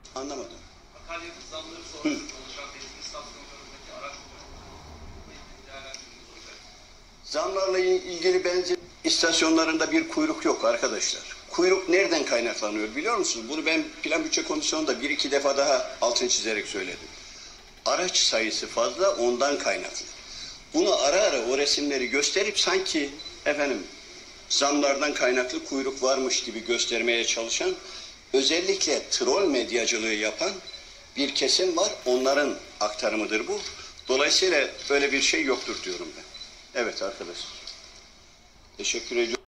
Anlamadım. Akaryakıt zamları sonrası oluşan benzin istasyonlarındaki araç kullanımı değerlendirmeniz olacak. Zamlarla ilgili benzin istasyonlarında bir kuyruk yok arkadaşlar. Kuyruk nereden kaynaklanıyor biliyor musunuz? Bunu ben Plan Bütçe Komisyonu'nda bir iki defa daha altını çizerek söyledim. Araç sayısı fazla, ondan kaynaklı. Bunu ara ara o resimleri gösterip sanki efendim zamlardan kaynaklı kuyruk varmış gibi göstermeye çalışan, özellikle troll medyacılığı yapan bir kesim var. Onların aktarımıdır bu. Dolayısıyla öyle bir şey yoktur diyorum ben. Evet arkadaşlar. Teşekkür ediyorum.